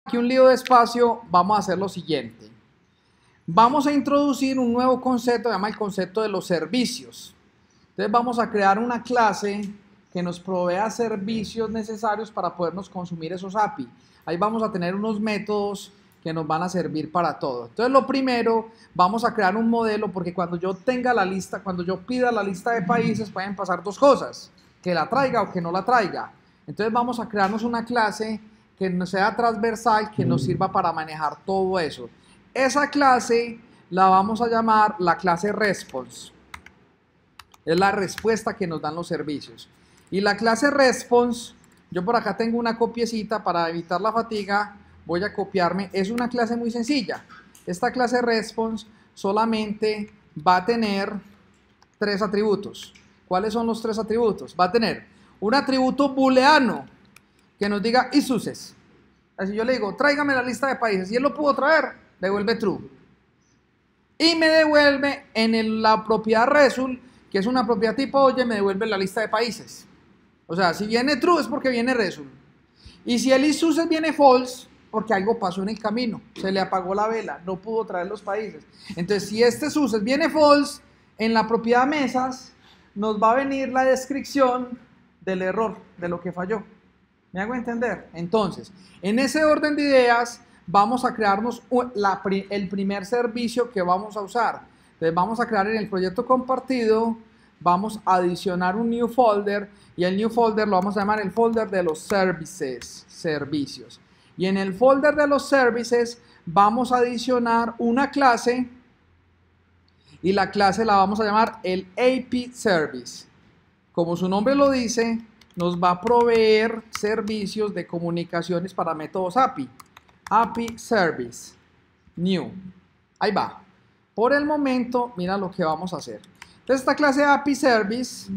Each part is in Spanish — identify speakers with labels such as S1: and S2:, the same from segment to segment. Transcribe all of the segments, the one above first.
S1: Aquí un lío de espacio, vamos a hacer lo siguiente. Vamos a introducir un nuevo concepto, se llama el concepto de los servicios. Entonces vamos a crear una clase que nos provea servicios necesarios para podernos consumir esos API. Ahí vamos a tener unos métodos que nos van a servir para todo. Entonces lo primero, vamos a crear un modelo porque cuando yo tenga la lista, cuando yo pida la lista de países, pueden pasar dos cosas, que la traiga o que no la traiga. Entonces vamos a crearnos una clase que no sea transversal, que nos sirva para manejar todo eso. Esa clase la vamos a llamar la clase response. Es la respuesta que nos dan los servicios. Y la clase response, yo por acá tengo una copiecita para evitar la fatiga, voy a copiarme. Es una clase muy sencilla. Esta clase response solamente va a tener tres atributos. ¿Cuáles son los tres atributos? Va a tener un atributo booleano que nos diga issues. Así yo le digo, tráigame la lista de países. Si él lo pudo traer, devuelve true. Y me devuelve en la propiedad result, que es una propiedad tipo oye, me devuelve la lista de países. O sea, si viene true es porque viene result. Y si el issues viene false, porque algo pasó en el camino. Se le apagó la vela, no pudo traer los países. Entonces, si este issues viene false, en la propiedad mesas nos va a venir la descripción del error, de lo que falló. ¿Me hago entender? Entonces, en ese orden de ideas, vamos a crearnos el primer servicio que vamos a usar. Entonces, vamos a crear en el proyecto compartido, vamos a adicionar un new folder, y el new folder lo vamos a llamar el folder de los servicios. Y en el folder de los services, vamos a adicionar una clase, y la clase la vamos a llamar el API Service. Como su nombre lo dice, nos va a proveer servicios de comunicaciones para métodos API. API Service, New. Ahí va. Por el momento, mira lo que vamos a hacer. Entonces, esta clase de API Service,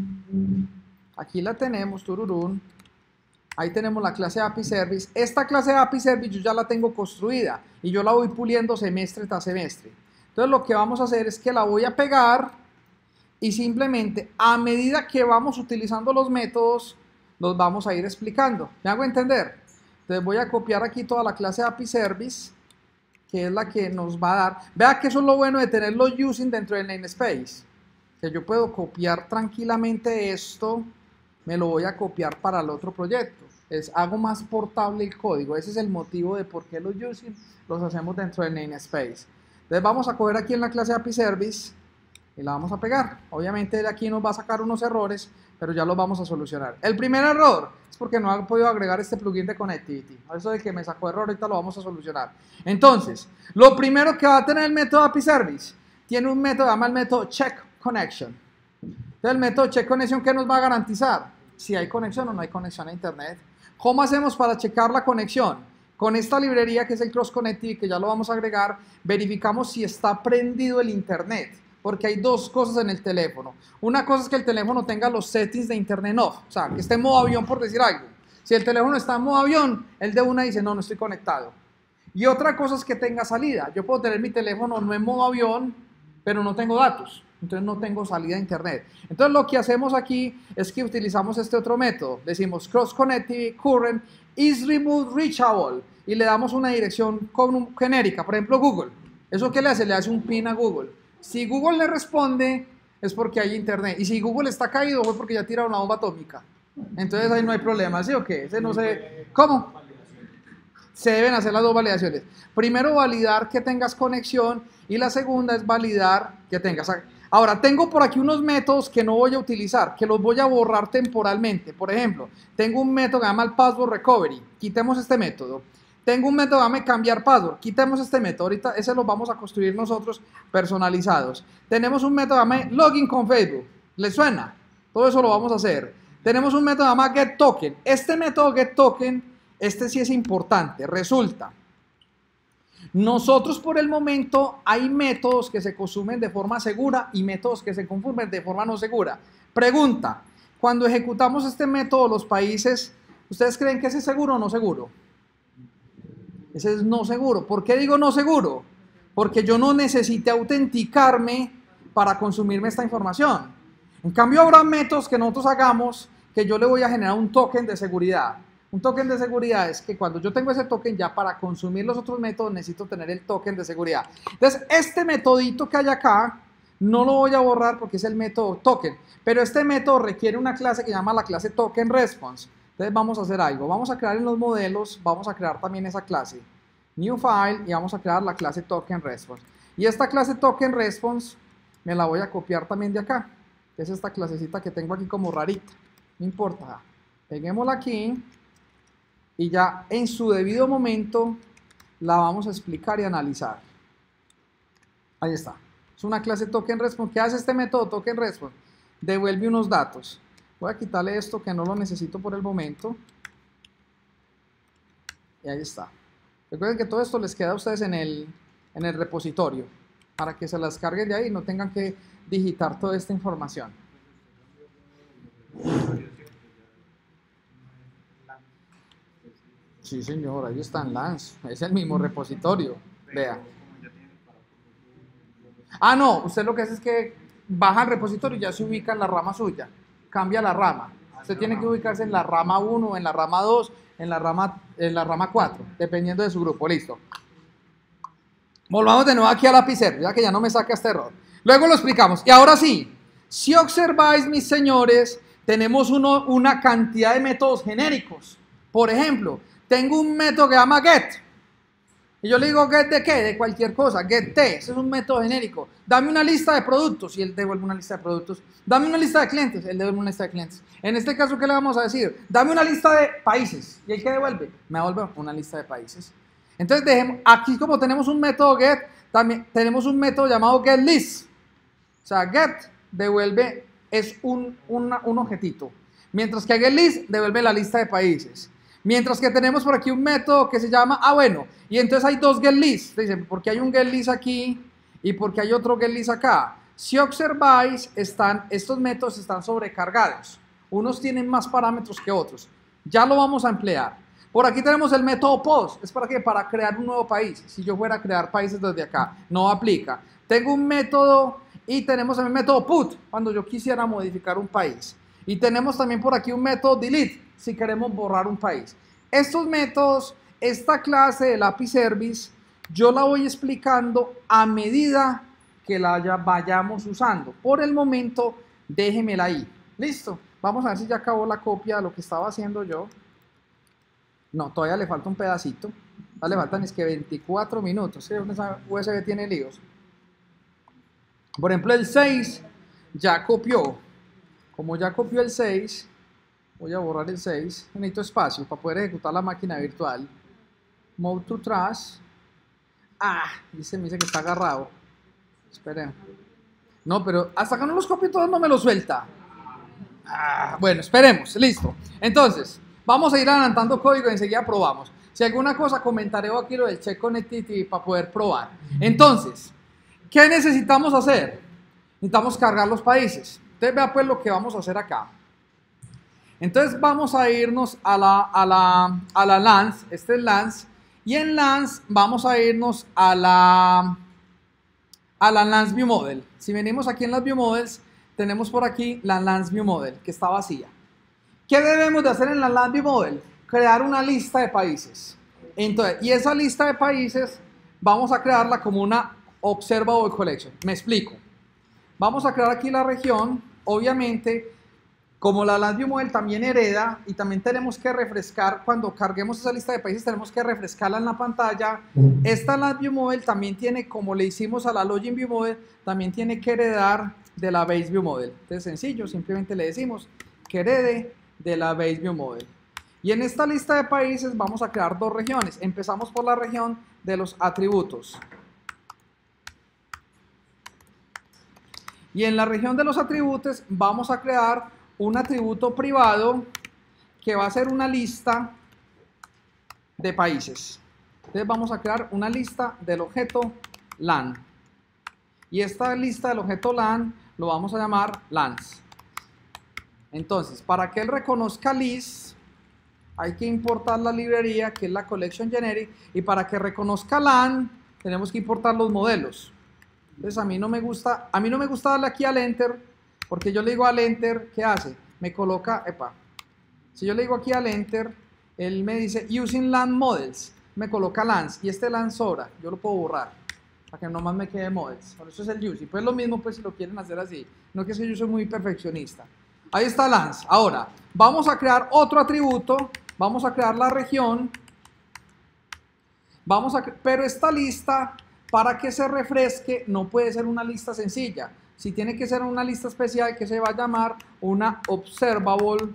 S1: aquí la tenemos, tururún. Ahí tenemos la clase de API Service. Esta clase de API Service yo ya la tengo construida y yo la voy puliendo semestre tras semestre. Entonces, lo que vamos a hacer es que la voy a pegar y simplemente a medida que vamos utilizando los métodos, los vamos a ir explicando. ¿Me hago entender? Entonces voy a copiar aquí toda la clase de API Service, que es la que nos va a dar. Vea que eso es lo bueno de tener los using dentro del namespace. Que yo puedo copiar tranquilamente esto, me lo voy a copiar para el otro proyecto. Hago más portable el código. Ese es el motivo de por qué los using los hacemos dentro del namespace. Entonces vamos a coger aquí en la clase de API Service y la vamos a pegar. Obviamente de aquí nos va a sacar unos errores, pero ya los vamos a solucionar. El primer error es porque no he podido agregar este plugin de Connectivity. Eso de que me sacó error, ahorita lo vamos a solucionar. Entonces, lo primero que va a tener el método API Service, tiene un método, se llama el método Check Connection. Entonces, el método Check Connection, ¿qué nos va a garantizar? Si hay conexión o no hay conexión a internet. ¿Cómo hacemos para checar la conexión? Con esta librería que es el Cross Connectivity, que ya lo vamos a agregar, verificamos si está prendido el internet. Porque hay dos cosas en el teléfono. Una cosa es que el teléfono tenga los settings de internet off, o sea, que esté en modo avión por decir algo. Si el teléfono está en modo avión, él de una dice, no, no estoy conectado. Y otra cosa es que tenga salida. Yo puedo tener mi teléfono no en modo avión, pero no tengo datos. Entonces no tengo salida a internet. Entonces lo que hacemos aquí es que utilizamos este otro método. Decimos cross connectivity current is remote reachable y le damos una dirección genérica, por ejemplo Google. ¿Eso qué le hace? Le hace un pin a Google. Si Google le responde, es porque hay internet. Y si Google está caído, fue porque ya tiraron la bomba atómica. Entonces ahí no hay problema, ¿sí o qué? Ese no sé. ¿Cómo? Se deben hacer las dos validaciones. Primero, validar que tengas conexión. Y la segunda es validar que tengas. Ahora, tengo por aquí unos métodos que no voy a utilizar, que los voy a borrar temporalmente. Por ejemplo, tengo un método que se llama el Password Recovery. Quitemos este método. Tengo un método, dame cambiar password, quitemos este método, ahorita ese lo vamos a construir nosotros personalizados. Tenemos un método, dame login con Facebook, ¿le suena? Todo eso lo vamos a hacer. Tenemos un método, dame get token. Este método get token, este sí es importante, resulta. Nosotros por el momento hay métodos que se consumen de forma segura y métodos que se consumen de forma no segura. Pregunta, cuando ejecutamos este método, los países, ¿ustedes creen que ese es seguro o no seguro? Ese es no seguro. ¿Por qué digo no seguro? Porque yo no necesité autenticarme para consumirme esta información. En cambio, habrá métodos que nosotros hagamos que yo le voy a generar un token de seguridad. Un token de seguridad es que cuando yo tengo ese token, ya para consumir los otros métodos necesito tener el token de seguridad. Entonces, este metodito que hay acá, no lo voy a borrar porque es el método token, pero este método requiere una clase que se llama la clase token response. Entonces vamos a hacer algo, vamos a crear en los modelos, vamos a crear también esa clase, new file, y vamos a crear la clase token response. Y esta clase token response me la voy a copiar también de acá, que es esta clasecita que tengo aquí como rarita, no importa, peguémosla aquí y ya en su debido momento la vamos a explicar y analizar. Ahí está. Es una clase token response. ¿Qué hace este método token response? Devuelve unos datos. Voy a quitarle esto que no lo necesito por el momento. Y ahí está. Recuerden que todo esto les queda a ustedes en el repositorio para que se las carguen de ahí y no tengan que digitar toda esta información. Sí, señor, ahí está en Lance. Es el mismo repositorio. Vea. Ah, no, usted lo que hace es que baja el repositorio y ya se ubica en la rama suya. Cambia la rama. Usted tiene que ubicarse en la rama 1, en la rama 2, en la rama 4, dependiendo de su grupo. Listo. Volvamos de nuevo aquí a lapicero, ya que ya no me saca este error. Luego lo explicamos. Y ahora sí, si observáis, mis señores, tenemos una cantidad de métodos genéricos. Por ejemplo, tengo un método que se llama get. Y yo le digo get de qué, de cualquier cosa, get t, ese es un método genérico. Dame una lista de productos y él devuelve una lista de productos. Dame una lista de clientes, él devuelve una lista de clientes. En este caso, ¿qué le vamos a decir? Dame una lista de países. ¿Y él qué devuelve? Me devuelve una lista de países. Entonces, aquí como tenemos un método get, también tenemos un método llamado getList. O sea, get devuelve, es un objetito. Mientras que getList devuelve la lista de países. Mientras que tenemos por aquí un método que se llama, bueno, y entonces hay dos getList. Dicen, ¿por qué hay un getList aquí y por qué hay otro getList acá? Si observáis, estos métodos están sobrecargados. Unos tienen más parámetros que otros. Ya lo vamos a emplear. Por aquí tenemos el método post. ¿Es para qué? Para crear un nuevo país. Si yo fuera a crear países desde acá, no aplica. Tengo un método y tenemos el método put, cuando yo quisiera modificar un país. Y tenemos también por aquí un método delete, si queremos borrar un país. Estos métodos, esta clase del API Service, yo la voy explicando a medida que la vayamos usando. Por el momento, déjemela ahí. Listo. Vamos a ver si ya acabó la copia de lo que estaba haciendo yo. No, todavía le falta un pedacito. Le faltan es que 24 minutos. ¿Sí? Esa USB tiene líos. Por ejemplo, el 6 ya copió. Como ya copió el 6, voy a borrar el 6. Necesito espacio para poder ejecutar la máquina virtual. Move to trash. Me dice que está agarrado. Esperen. No, pero hasta que no los copie todos no me los suelta. Bueno, esperemos. Listo. Entonces, vamos a ir adelantando código y enseguida probamos. Si alguna cosa comentaré aquí lo del check connectivity para poder probar. Entonces, ¿qué necesitamos hacer? Necesitamos cargar los países. Entonces vea pues lo que vamos a hacer acá. Entonces vamos a irnos a la Lance, este es Lance, y en Lance vamos a irnos a la Lance View Model. Si venimos aquí en las View Models, tenemos por aquí la Lance View Model, que está vacía. ¿Qué debemos de hacer en la Lance View Model? Crear una lista de países. Entonces, y esa lista de países vamos a crearla como una Observable Collection. Me explico. Vamos a crear aquí la región. Obviamente, como la Lance View Model también hereda y también tenemos que refrescar, cuando carguemos esa lista de países tenemos que refrescarla en la pantalla. Esta Lance View Model también tiene, como le hicimos a la Login View Model, también tiene que heredar de la Base View Model. Entonces sencillo, simplemente le decimos que herede de la Base View Model. Y en esta lista de países vamos a crear dos regiones. Empezamos por la región de los atributos. Y en la región de los atributos vamos a crear un atributo privado que va a ser una lista de países. Entonces vamos a crear una lista del objeto LAN. Y esta lista del objeto LAN lo vamos a llamar Lance. Entonces, para que él reconozca list, hay que importar la librería que es la Collection Generic. Y para que reconozca LAN, tenemos que importar los modelos. Entonces a mí no me gusta darle aquí al Enter, porque yo le digo al Enter, ¿qué hace? Me coloca, si yo le digo aquí al Enter, él me dice using land models, me coloca lands, y este land sobra, yo lo puedo borrar, para que nomás me quede models, por eso es el using, pues lo mismo pues si lo quieren hacer así, no que yo soy muy perfeccionista. Ahí está lands. Ahora, vamos a crear otro atributo, vamos a crear la región, pero esta lista, para que se refresque, no puede ser una lista sencilla. Si tiene que ser una lista especial que se va a llamar una Observable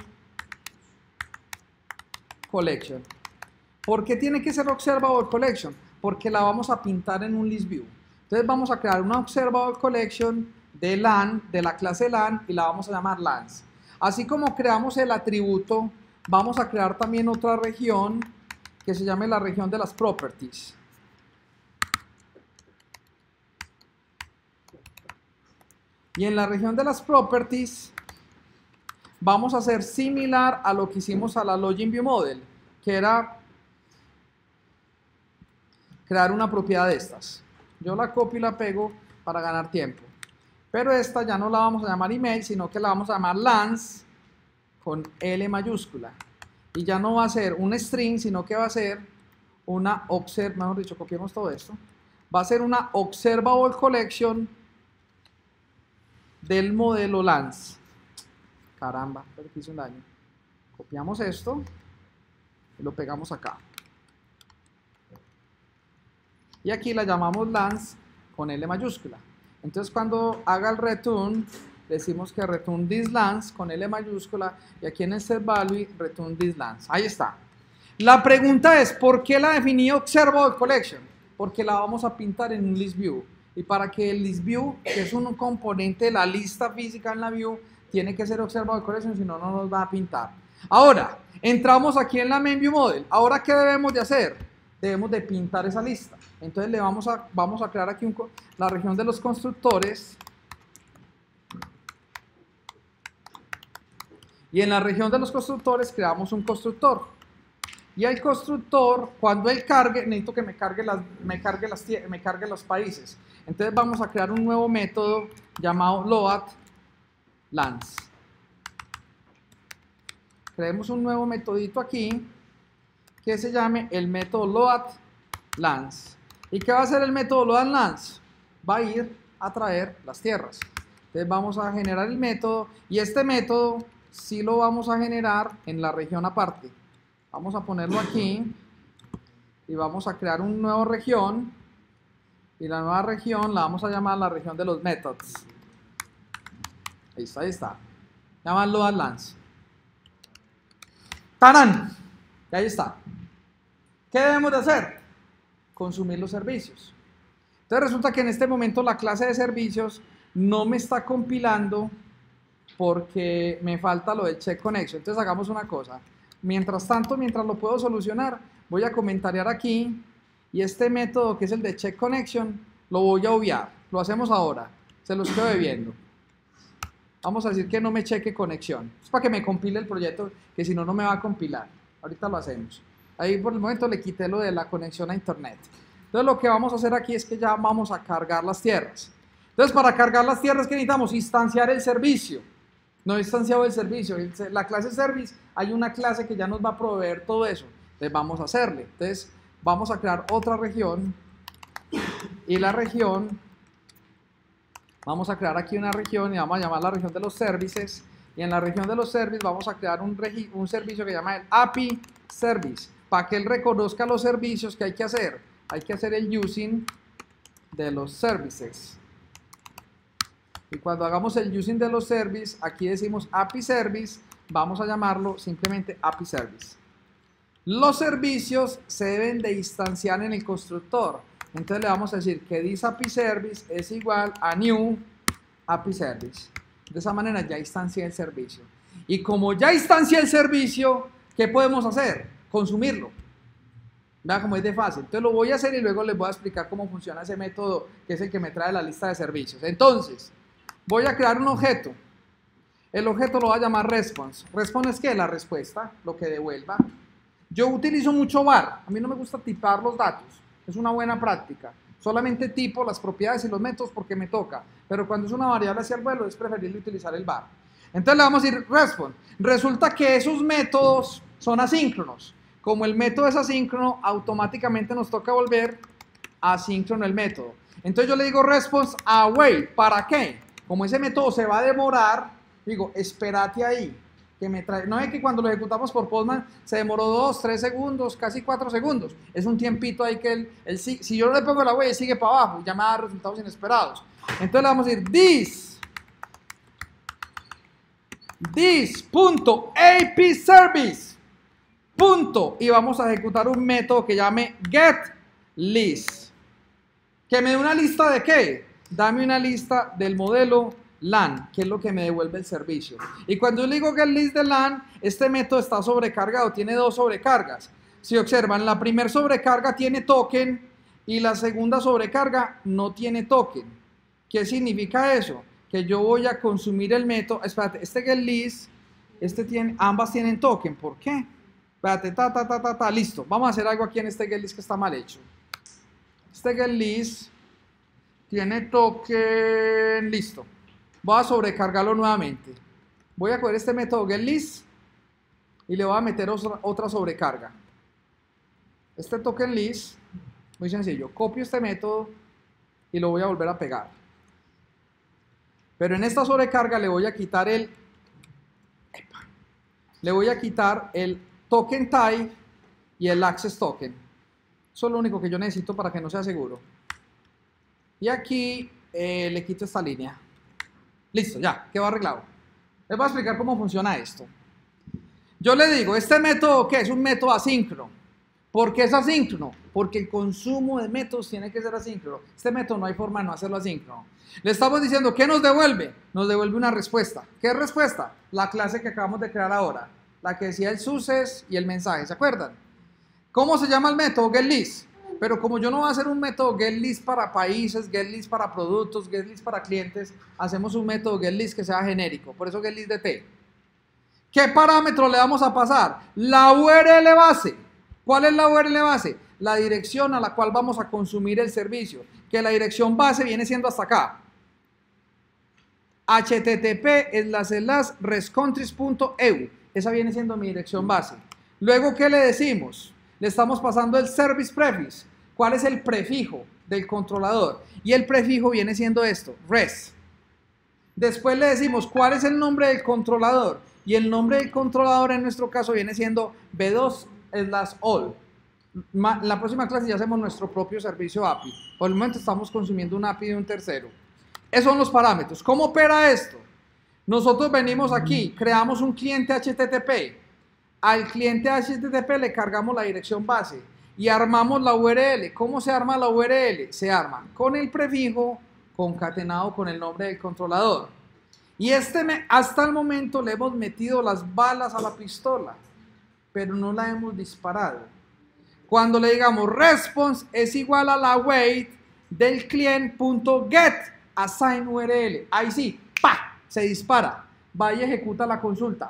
S1: Collection. ¿Por qué tiene que ser Observable Collection? Porque la vamos a pintar en un list view. Entonces vamos a crear una Observable Collection de LAN, de la clase LAN, y la vamos a llamar LANs. Así como creamos el atributo, vamos a crear también otra región que se llame la región de las properties. Y en la región de las properties vamos a hacer similar a lo que hicimos a la Login View Model, que era crear una propiedad de estas. Yo la copio y la pego para ganar tiempo. Pero esta ya no la vamos a llamar email, sino que la vamos a llamar LANs con L mayúscula. Y ya no va a ser un string, sino que va a ser una mejor dicho, copiemos todo esto. Va a ser una Observable Collection del modelo LANs. Caramba, pero que hice un daño. Copiamos esto y lo pegamos acá. Y aquí la llamamos LANs con L mayúscula. Entonces cuando haga el return, decimos que return this LANs con L mayúscula, y aquí en el set value return this LANs. Ahí está. La pregunta es, ¿por qué la definí Observable Collection? Porque la vamos a pintar en un list view. Y para que el list view, que es un componente de la lista física en la view, tiene que ser Observable Collection, si no, no nos va a pintar. Ahora, entramos aquí en la Main View Model. Ahora, ¿qué debemos de hacer? Debemos de pintar esa lista. Entonces le vamos a crear aquí la región de los constructores. Y en la región de los constructores creamos un constructor. Y el constructor, cuando él cargue, necesito que me cargue los países. Entonces vamos a crear un nuevo método llamado load lands. Creemos un nuevo metodito aquí que se llame el método load lands. ¿Y qué va a hacer el método load lands? Va a ir a traer las tierras. Entonces vamos a generar el método, y este método sí lo vamos a generar en la región aparte. Vamos a ponerlo aquí y vamos a crear una nueva región, y la nueva región la vamos a llamar la región de los methods. Ahí está, ahí está. Llaman load lands. ¡Tarán! Y ahí está. ¿Qué debemos de hacer? Consumir los servicios. Entonces resulta que en este momento la clase de servicios no me está compilando porque me falta lo del check connection. Entonces hagamos una cosa. Mientras tanto, mientras lo puedo solucionar, voy a comentariar aquí, y este método que es el de check connection lo voy a obviar. Lo hacemos ahora. Se los quedo debiendo. Vamos a decir que no me cheque conexión. Es para que me compile el proyecto, que si no, no me va a compilar. Ahorita lo hacemos. Ahí por el momento le quité lo de la conexión a internet. Entonces lo que vamos a hacer aquí es que ya vamos a cargar las tierras. Entonces para cargar las tierras, ¿qué necesitamos? Instanciar el servicio. No he instanciado el servicio. La clase service, hay una clase que ya nos va a proveer todo eso. Entonces vamos a hacerle. Entonces vamos a crear otra región. Y la región, vamos a crear aquí una región y vamos a llamar la región de los services. Y en la región de los services vamos a crear un servicio que se llama el API Service, para que él reconozca los servicios que hay que hacer. Hay que hacer el using de los services. Y cuando hagamos el using de los services, aquí decimos API Service, vamos a llamarlo simplemente API Service. Los servicios se deben de instanciar en el constructor. Entonces le vamos a decir que this API Service es igual a new API Service. De esa manera ya instancia el servicio. Y como ya instancia el servicio, ¿qué podemos hacer? Consumirlo. Vea cómo es de fácil. Entonces lo voy a hacer y luego les voy a explicar cómo funciona ese método, que es el que me trae la lista de servicios. Entonces, voy a crear un objeto. El objeto lo voy a llamar response. Response es ¿qué? La respuesta, lo que devuelva. Yo utilizo mucho var. A mí no me gusta tipar los datos. Es una buena práctica. Solamente tipo las propiedades y los métodos porque me toca. Pero cuando es una variable hacia el vuelo es preferible utilizar el var. Entonces le vamos a decir response. Resulta que esos métodos son asíncronos. como el método es asíncrono, automáticamente nos toca volver asíncrono el método. Entonces yo le digo response await. ¿Para qué? Como ese método se va a demorar, digo, espérate ahí. Que me trae. No es que cuando lo ejecutamos por Postman se demoró 2, 3 segundos, casi 4 segundos. Es un tiempito ahí que si yo no le pongo el await, sigue para abajo y ya me da resultados inesperados. Entonces le vamos a decir this.apService. Y vamos a ejecutar un método que llame getList. ¿Que me dé una lista de qué? Dame una lista del modelo LAN, que es lo que me devuelve el servicio. Y cuando yo le digo getList de LAN, este método está sobrecargado, tiene 2 sobrecargas. Si observan, la primera sobrecarga tiene token y la segunda sobrecarga no tiene token. ¿Qué significa eso? Que yo voy a consumir el método. Espérate, este getList, ambas tienen token. ¿Por qué? Espérate, listo. Vamos a hacer algo aquí en este getList que está mal hecho. Este getList tiene token, listo. Voy a sobrecargarlo nuevamente. Voy a coger este método getList y le voy a meter otra sobrecarga. Este token list, muy sencillo. Copio este método y lo voy a volver a pegar. Pero en esta sobrecarga le voy a quitar el token type y el access token. Eso es lo único que yo necesito para que no sea seguro. Y aquí le quito esta línea. Listo, ya, quedó arreglado. Les voy a explicar cómo funciona esto. Yo le digo, este método, ¿qué? Es un método asíncrono. ¿Por qué es asíncrono? Porque el consumo de métodos tiene que ser asíncrono. Este método no hay forma de no hacerlo asíncrono. Le estamos diciendo, ¿qué nos devuelve? Nos devuelve una respuesta. ¿Qué respuesta? La clase que acabamos de crear ahora. La que decía el success y el mensaje, ¿se acuerdan? ¿Cómo se llama el método? GetList. Pero como yo no voy a hacer un método GetList para países, GetList para productos, GetList para clientes, hacemos un método GetList que sea genérico. Por eso GetList de T. ¿Qué parámetro le vamos a pasar? La URL base. ¿Cuál es la URL base? La dirección a la cual vamos a consumir el servicio. Que la dirección base viene siendo hasta acá. http://restcountries.eu. Esa viene siendo mi dirección base. Luego, ¿qué le decimos? Le estamos pasando el service prefix. ¿Cuál es el prefijo del controlador? Y el prefijo viene siendo esto, res. Después le decimos cuál es el nombre del controlador. Y el nombre del controlador en nuestro caso viene siendo b2/all. La próxima clase ya hacemos nuestro propio servicio API. Por el momento estamos consumiendo un API de un tercero. Esos son los parámetros. ¿Cómo opera esto? Nosotros venimos aquí, creamos un cliente HTTP. Al cliente HTTP le cargamos la dirección base y armamos la URL. ¿Cómo se arma la URL? Se arma con el prefijo concatenado con el nombre del controlador. Y hasta el momento le hemos metido las balas a la pistola, pero no la hemos disparado. Cuando le digamos response es igual a la await del client.get assign URL. Ahí sí, ¡pa! Se dispara. Va y ejecuta la consulta.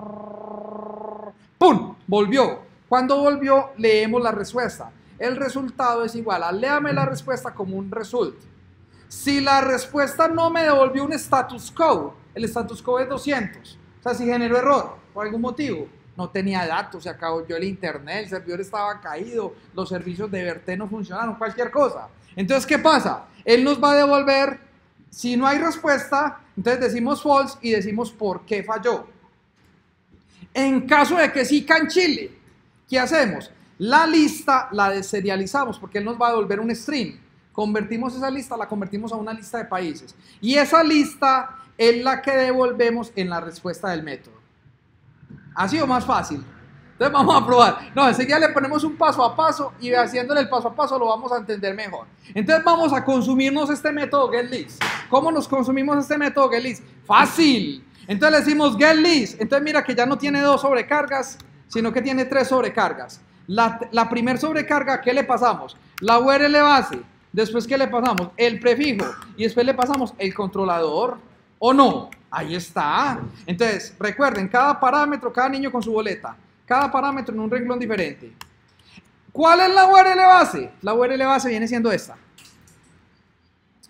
S1: ¡Pum! Volvió. Cuando volvió, leemos la respuesta. El resultado es igual a léame la respuesta como un result. Si la respuesta no me devolvió un status quo, el status quo es 200. O sea, si generó error por algún motivo, no tenía datos, se acabó el internet, el servidor estaba caído, los servicios de Verté no funcionaron, cualquier cosa. Entonces, ¿qué pasa? Él nos va a devolver, si no hay respuesta, entonces decimos false y decimos por qué falló. En caso de que sí canchile, ¿qué hacemos? La lista la deserializamos porque él nos va a devolver un string. Convertimos esa lista, la convertimos a una lista de países. Y esa lista es la que devolvemos en la respuesta del método. ¿Ha sido más fácil? Entonces vamos a probar. No, enseguida le ponemos un paso a paso y haciéndole el paso a paso lo vamos a entender mejor. Entonces vamos a consumirnos este método getList. ¿Cómo nos consumimos este método getList? ¡Fácil! Entonces le decimos getList. Entonces mira que ya no tiene 2 sobrecargas, sino que tiene 3 sobrecargas. La primera sobrecarga, ¿qué le pasamos? La URL base. Después, ¿qué le pasamos? El prefijo. Y después le pasamos el controlador. ¿O no? Ahí está. Entonces, recuerden, cada parámetro, cada niño con su boleta. Cada parámetro en un renglón diferente. ¿Cuál es la URL base? La URL base viene siendo esta.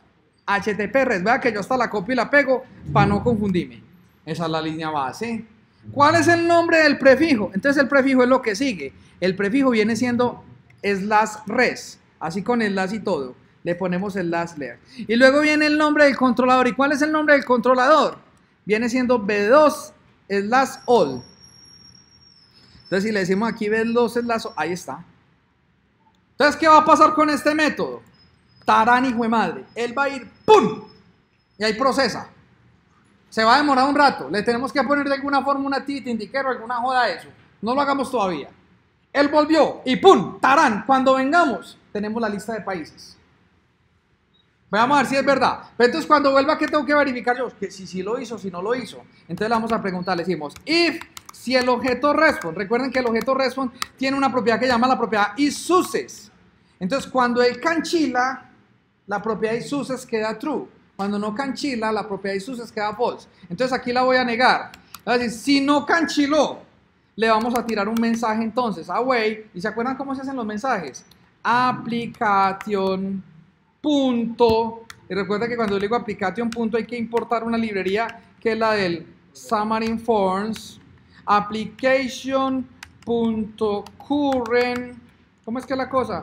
S1: HTTP res. Vea que yo hasta la copio y la pego para no confundirme. Esa es la línea base. ¿Cuál es el nombre del prefijo? Entonces el prefijo es lo que sigue. El prefijo viene siendo slash res, así con slash y todo. Le ponemos slash layer. Y luego viene el nombre del controlador. ¿Y cuál es el nombre del controlador? Viene siendo b2 slash all. Entonces si le decimos aquí b2 slash all, ahí está. Entonces, ¿qué va a pasar con este método? Tarán, hijo de madre. Él va a ir, ¡pum! Y ahí procesa. Se va a demorar un rato. Le tenemos que poner de alguna forma una activity indicator o alguna joda de eso. No lo hagamos todavía. Él volvió y ¡pum! Tarán. Cuando vengamos, tenemos la lista de países. Vamos a ver si es verdad. Pero entonces, cuando vuelva, ¿qué tengo que verificar yo? Que si lo hizo, si no lo hizo. Entonces, le vamos a preguntar, le decimos, if, si el objeto response, recuerden que el objeto response tiene una propiedad que llama la propiedad isSuccess. Entonces, cuando él canchila, la propiedad isSuccess queda true. Cuando no canchila, la propiedad isSuccess queda false. Entonces, aquí la voy a negar. Es decir, si no canchiló, le vamos a tirar un mensaje entonces, away. ¿Y se acuerdan cómo se hacen los mensajes? Application punto. Y recuerda que cuando yo digo application punto hay que importar una librería que es la del Xamarin Forms. Application.current. ¿Cómo es que es la cosa?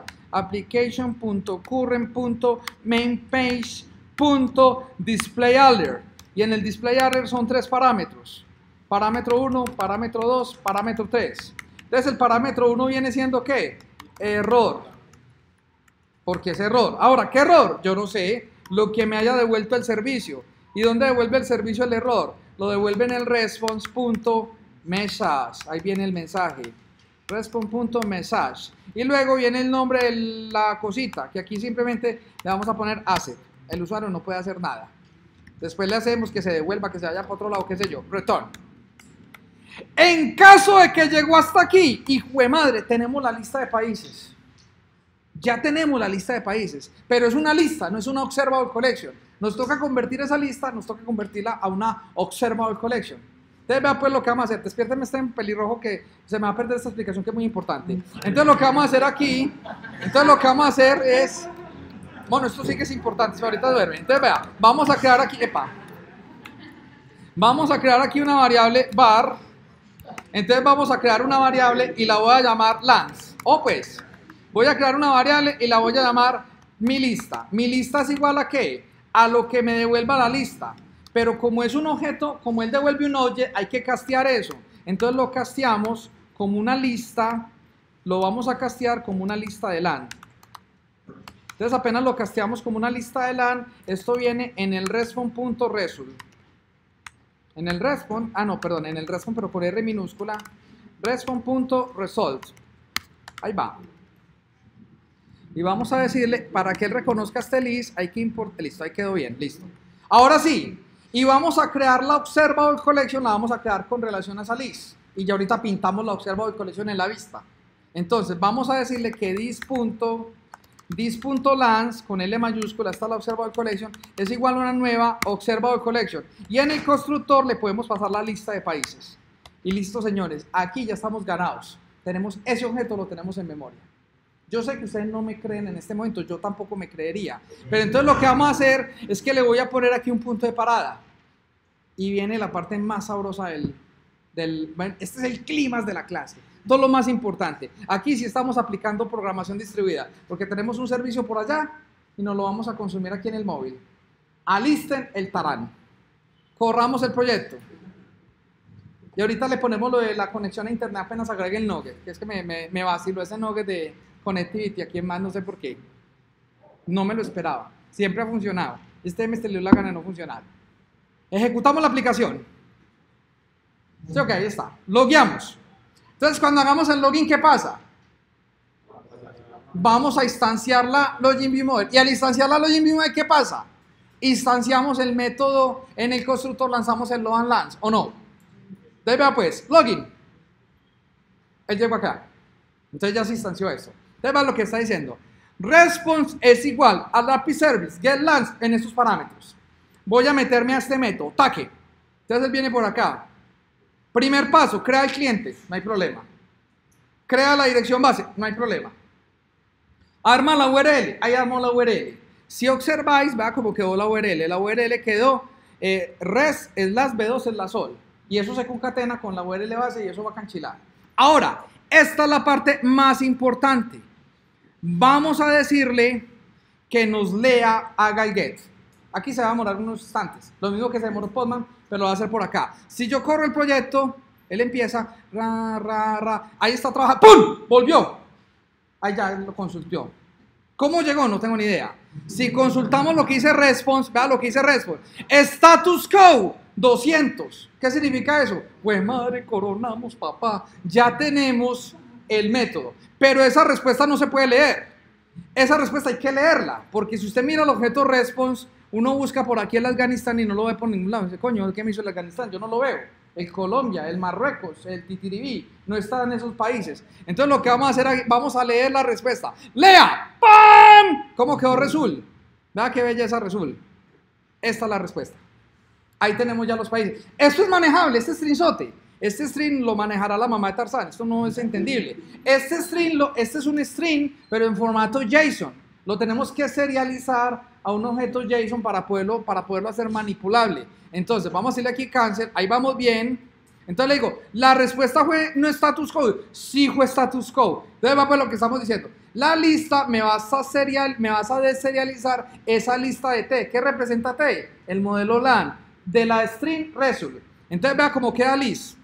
S1: Application.current.mainpage.displayAlert. Y en el displayAlert son 3 parámetros. Parámetro 1, parámetro 2, parámetro 3. Entonces el parámetro 1 viene siendo ¿qué? Error. Porque es error. Ahora, ¿qué error? Yo no sé. Lo que me haya devuelto el servicio. ¿Y dónde devuelve el servicio el error? Lo devuelve en el response.message. Ahí viene el mensaje. Response.message. Y luego viene el nombre de la cosita, que aquí simplemente le vamos a poner asset. El usuario no puede hacer nada. Después le hacemos que se devuelva, que se vaya para otro lado, qué sé yo. Return. En caso de que llegó hasta aquí, hijo de madre, tenemos la lista de países. Ya tenemos la lista de países, pero es una lista, no es una observable collection. Nos toca convertir esa lista, nos toca convertirla a una observable collection. Entonces vea pues lo que vamos a hacer. Despiérteme este pelirrojo que se me va a perder esta explicación que es muy importante. Entonces lo que vamos a hacer aquí, es, bueno, esto sí que es importante, ahorita duerme. Entonces vea, vamos a crear aquí, vamos a crear aquí una variable var. Entonces vamos a crear una variable y la voy a llamar lance. Pues, voy a crear una variable y la voy a llamar mi lista. Mi lista es igual a ¿qué? A lo que me devuelva la lista. Pero como es un objeto, como él devuelve un object, hay que castear eso. Entonces lo casteamos como una lista, lo vamos a castear como una lista de LAN. Entonces apenas lo casteamos como una lista de LAN, esto viene en el response.result. En el response, en el response, pero por R minúscula, response.result. Ahí va. Y vamos a decirle, para que él reconozca este list, hay que importar, listo, ahí quedó bien, listo. Ahora sí, y vamos a crear la observable collection, la vamos a crear con relación a esa list. Y ya ahorita pintamos la observable collection en la vista. Entonces, vamos a decirle que this.lance, con L mayúscula, está la observable collection, es igual a una nueva observable collection. Y en el constructor le podemos pasar la lista de países. Y listo, señores, aquí ya estamos ganados. Tenemos ese objeto, lo tenemos en memoria. Yo sé que ustedes no me creen en este momento, yo tampoco me creería. Pero entonces lo que vamos a hacer es que le voy a poner aquí un punto de parada. Y viene la parte más sabrosa bueno, este es el clímax de la clase. Todo lo más importante. Aquí sí estamos aplicando programación distribuida, porque tenemos un servicio por allá y nos lo vamos a consumir aquí en el móvil. Alisten el tarán. Corramos el proyecto. Y ahorita le ponemos lo de la conexión a internet apenas agregue el nugget, que es que me vaciló ese nugget de connectivity, aquí en más no sé por qué. No me lo esperaba. Siempre ha funcionado. Este me dio la gana de no funcionar. Ejecutamos la aplicación. Sí, ok, ahí está. Logueamos. Entonces, cuando hagamos el login, ¿qué pasa? Vamos a instanciar la login view model. Y al instanciar la login view model, ¿qué pasa? Instanciamos el método en el constructor, lanzamos el load and lance, ¿o no? Entonces, vea pues, login. Él llegó acá. Entonces ya se instanció eso. Entonces, vea lo que está diciendo. Response es igual al API service, get lance en estos parámetros. Voy a meterme a este método, taque. Entonces él viene por acá. Primer paso, crea el cliente, no hay problema. Crea la dirección base, no hay problema. Arma la URL, ahí armó la URL. Si observáis, vea cómo quedó la URL. La URL quedó res/b2/sol. Y eso se concatena con la URL base y eso va a canchilar. Ahora, esta es la parte más importante. Vamos a decirle que nos lea, haga el get. Aquí se va a demorar unos instantes. Lo mismo que se demoró Postman, pero lo va a hacer por acá. Si yo corro el proyecto, él empieza, ahí está trabajando, ¡pum! Volvió. Ahí ya lo consultó. ¿Cómo llegó? No tengo ni idea. Si consultamos lo que dice response, vea lo que dice response. Status quo, 200. ¿Qué significa eso? Pues madre, coronamos, papá. Ya tenemos el método. Pero esa respuesta no se puede leer. Esa respuesta hay que leerla. Porque si usted mira el objeto response, uno busca por aquí el Afganistán y no lo ve por ningún lado. Dice, coño, ¿qué me hizo el Afganistán? Yo no lo veo. El Colombia, el Marruecos, el Titiribí, no está en esos países. Entonces lo que vamos a hacer aquí, vamos a leer la respuesta. ¡Lea! ¡Pam! ¿Cómo quedó Resul? Vea qué belleza Resul. Esta es la respuesta. Ahí tenemos ya los países. Esto es manejable, este stringzote. Este string lo manejará la mamá de Tarzán. Esto no es entendible. Este es un string, pero en formato JSON. Lo tenemos que serializar a un objeto JSON para poderlo hacer manipulable. Entonces, vamos a decirle aquí cancel, ahí vamos bien. Entonces le digo, la respuesta fue no status quo, sí fue status quo. Entonces va por lo que estamos diciendo. La lista, me vas a deserializar esa lista de T. ¿Qué representa T? El modelo LAN de la string result. Entonces vea cómo queda list.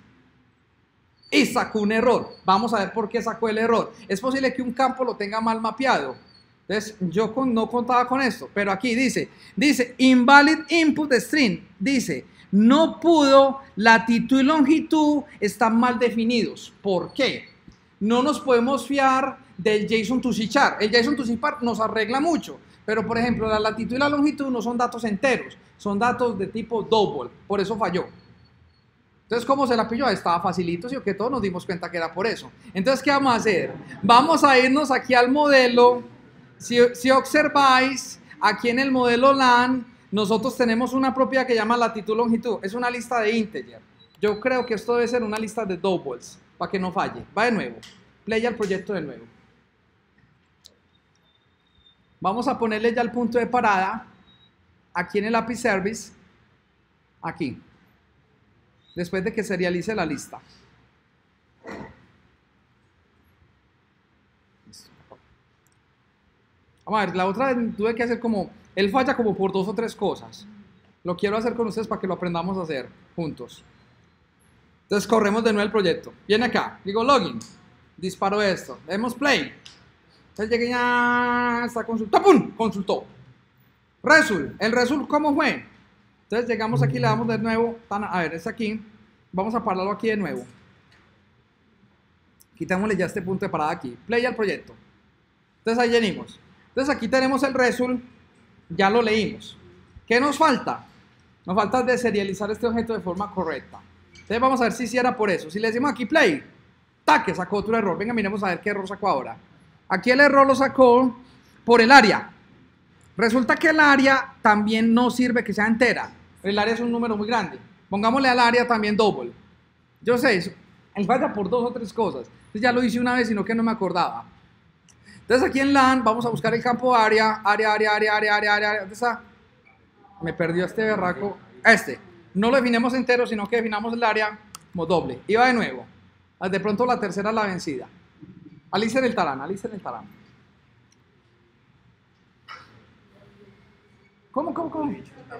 S1: Y sacó un error. Vamos a ver por qué sacó el error. Es posible que un campo lo tenga mal mapeado. Entonces, yo no contaba con esto, pero aquí dice, invalid input string, dice, no pudo, latitud y longitud están mal definidos. ¿Por qué? No nos podemos fiar del JSON to C char. El JSON to C char nos arregla mucho, pero por ejemplo, la latitud y la longitud no son datos enteros, son datos de tipo double, por eso falló. Entonces, ¿cómo se la pilló? Estaba facilito, sí, que todos nos dimos cuenta que era por eso. Entonces, ¿qué vamos a hacer? Vamos a irnos aquí al modelo. Si observáis, aquí en el modelo LAN, nosotros tenemos una propiedad que llama latitud longitud. Es una lista de integer. Yo creo que esto debe ser una lista de doubles, para que no falle. Va de nuevo. Play al proyecto de nuevo. Vamos a ponerle ya el punto de parada, aquí en el API Service, aquí, después de que serialice la lista. Vamos a ver, la otra tuve que hacer como, él falla como por 2 o 3 cosas. Lo quiero hacer con ustedes para que lo aprendamos a hacer juntos. Entonces corremos de nuevo el proyecto. Viene acá, digo login, disparo esto, demos play. Entonces llegué ya, está consultó, ¡pum! Consultó. Result, el result ¿cómo fue? Entonces llegamos aquí, le damos de nuevo, a ver, es aquí, vamos a pararlo aquí de nuevo. Quitémosle ya este punto de parada aquí, play al proyecto. Entonces ahí venimos. Entonces aquí tenemos el result, ya lo leímos. ¿Qué nos falta? Nos falta deserializar este objeto de forma correcta. Entonces vamos a ver si era por eso. Si le decimos aquí play, taque, sacó otro error. Venga, miremos a ver qué error sacó ahora. Aquí el error lo sacó por el área. Resulta que el área también no sirve que sea entera. El área es un número muy grande. Pongámosle al área también double. Yo sé eso. Él falla por 2 o 3 cosas. Entonces ya lo hice una vez, sino que no me acordaba. Entonces aquí en LAN vamos a buscar el campo área. ¿Dónde está? Me perdió este berraco. No lo definimos entero, sino que definamos el área como doble. Y va de nuevo. De pronto la tercera es la vencida. Alicen el tarán. ¿Cómo?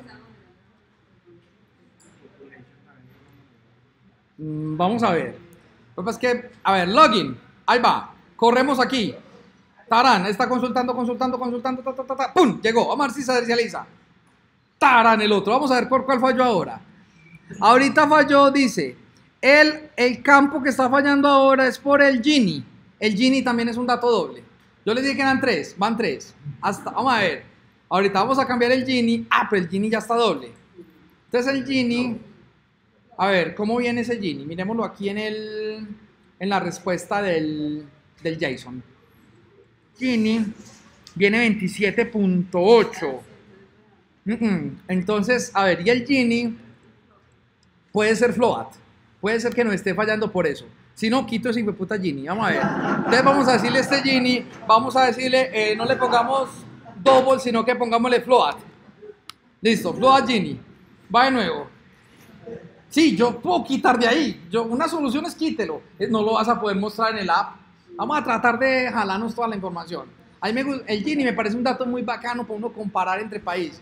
S1: Vamos a ver. Lo que pasa es que, a ver, login. Ahí va. Corremos aquí. Tarán, está consultando, ¡pum! Llegó, vamos a ver si se serializa. Tarán, el otro, vamos a ver por cuál falló ahora. Ahorita falló, dice, el campo que está fallando ahora es por el Gini. El Gini también es un dato doble. Yo les dije que eran 3, van 3. Vamos a ver, ahorita vamos a cambiar el Gini. Pero el Gini ya está doble. Entonces el Gini, a ver, ¿cómo viene ese Gini? Miremoslo aquí en la respuesta del JSON. Gini viene 27.8. Entonces, a ver, y el Gini puede ser float. Puede ser que nos esté fallando por eso. Si no, quito ese hijueputa Gini. Vamos a ver. Entonces vamos a decirle este Gini, vamos a decirle, no le pongamos double, sino que pongámosle float. Listo, float Gini. Va de nuevo. Sí, yo puedo quitar de ahí. Una solución es quítelo. No lo vas a poder mostrar en el app. Vamos a tratar de jalarnos toda la información. El Gini me parece un dato muy bacano para uno comparar entre países.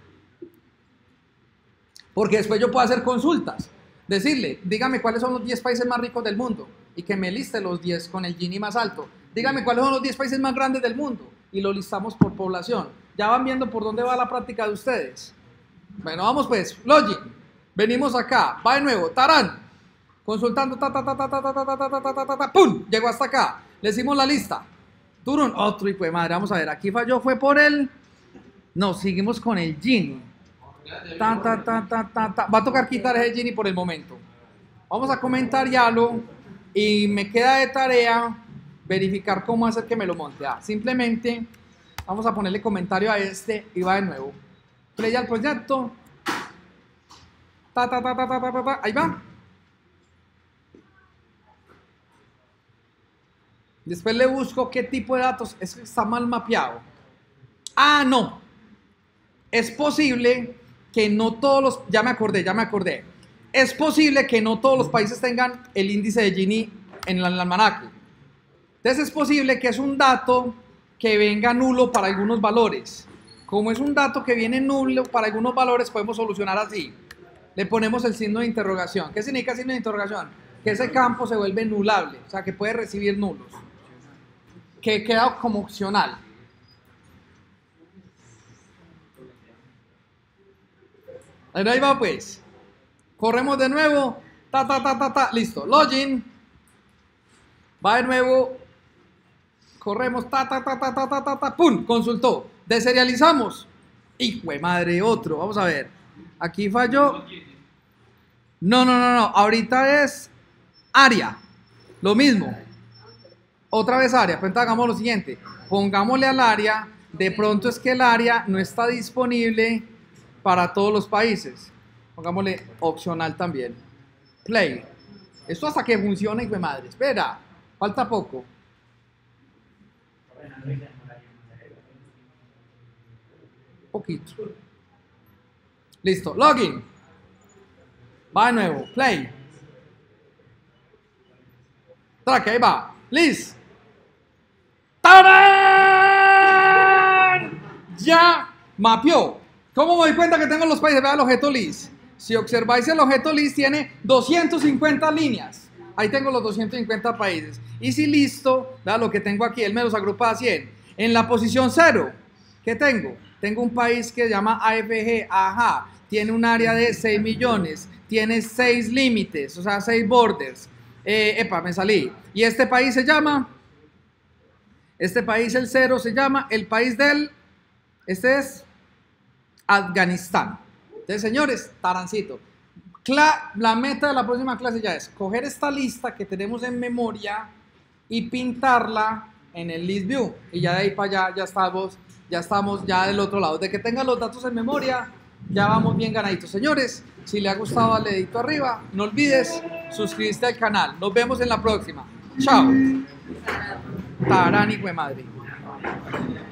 S1: Porque después yo puedo hacer consultas. Decirle, dígame cuáles son los 10 países más ricos del mundo. Y que me liste los 10 con el Gini más alto. Dígame cuáles son los 10 países más grandes del mundo. Y lo listamos por población. Ya van viendo por dónde va la práctica de ustedes. Bueno, vamos pues. Login. Venimos acá. Va de nuevo. Tarán. Consultando. ¡Pum! Llegó hasta acá. Le decimos la lista. Turun. Otro hijo de madre. Vamos a ver. Aquí falló. Fue por el... No, seguimos con el Gini. Va a tocar quitar ese Gini por el momento. Vamos a comentarlo. Y me queda de tarea verificar cómo hacer que me lo monte. Simplemente vamos a ponerle comentario a este y va de nuevo. Play al proyecto. Ahí va. Después le busco qué tipo de datos. Es que está mal mapeado. No. Es posible que no todos los... Ya me acordé. Es posible que no todos los países tengan el índice de Gini en el almanaque. Entonces es posible que es un dato que venga nulo para algunos valores. Como es un dato que viene nulo para algunos valores, podemos solucionar así. Le ponemos el signo de interrogación. ¿Qué significa signo de interrogación? Que ese campo se vuelve nulable, o sea que puede recibir nulos. Que queda como opcional. Ahí va pues. Corremos de nuevo. Listo. Login. Va de nuevo. Corremos. Pum. Consultó. Deserializamos. Hijo de madre, otro. Vamos a ver. Aquí falló. No. Ahorita es área. Lo mismo. Otra vez área. Pues entonces hagamos lo siguiente. Pongámosle al área. De pronto es que el área no está disponible para todos los países. Pongámosle opcional también. Play. Esto hasta que funcione, hijo de madre. Espera. Falta poco. Poquito. Listo. Login. Va de nuevo. Play. Track, ahí va. Liz. ¡Tarán! Ya mapeó. ¿Cómo me doy cuenta que tengo los países? Vea el objeto list. Si observáis el objeto list tiene 250 líneas. Ahí tengo los 250 países. Y si listo, vea lo que tengo aquí. Él me los agrupa a 100. En la posición 0, ¿qué tengo? Tengo un país que se llama AFG. Ajá. Tiene un área de 6 millones. Tiene 6 límites, o sea, 6 borders. Me salí. Y este país se llama... Este país, el 0, se llama el país del... Este es... Afganistán. Entonces, señores, tarancito. La meta de la próxima clase ya es coger esta lista que tenemos en memoria y pintarla en el list view. Y ya de ahí para allá ya estamos del otro lado. De que tengan los datos en memoria, ya vamos bien ganaditos. Señores, si le ha gustado, dale dedito arriba. No olvides suscribirte al canal. Nos vemos en la próxima. Chao. Tarán, hijo de madre.